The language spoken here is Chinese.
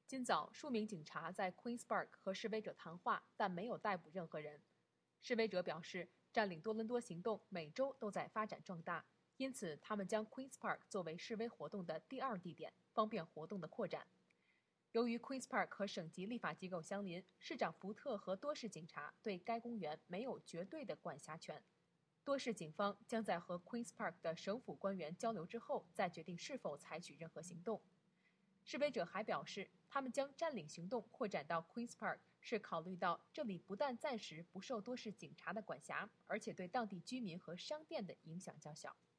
今早，数名警察在 Queen's Park 和示威者谈话，但没有逮捕任何人。示威者表示，占领多伦多行动每周都在发展壮大，因此他们将 Queen's Park 作为示威活动的第二地点，方便活动的扩展。由于 Queen's Park 和省级立法机构相邻，市长福特和多市警察对该公园没有绝对的管辖权。多市警方将在和 Queen's Park 的省府官员交流之后，再决定是否采取任何行动。示威者还表示，他们将占领行动扩展到 Queen's Park 是考虑到这里不但暂时不受多市警察的管辖，而且对当地居民和商店的影响较小。